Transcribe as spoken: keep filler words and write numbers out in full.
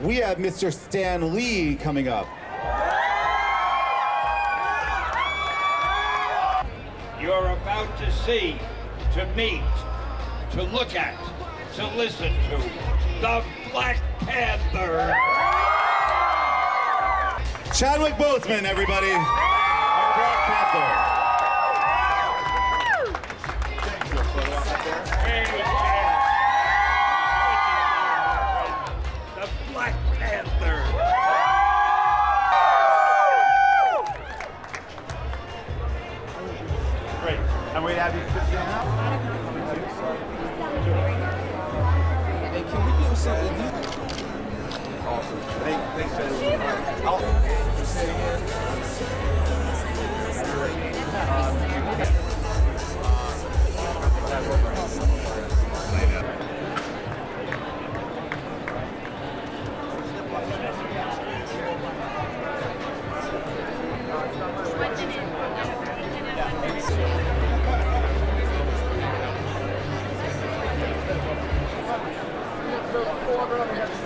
we have Mister Stan Lee coming up. You're about to see, to meet, to look at, to listen to the Black Panther. Chadwick Boseman, everybody. Our Black Panther. The Black Panther. Great. And we'd have you sit down. Hey, can we do something? Awesome. Thanks, thanks, I'll say again. Quarter of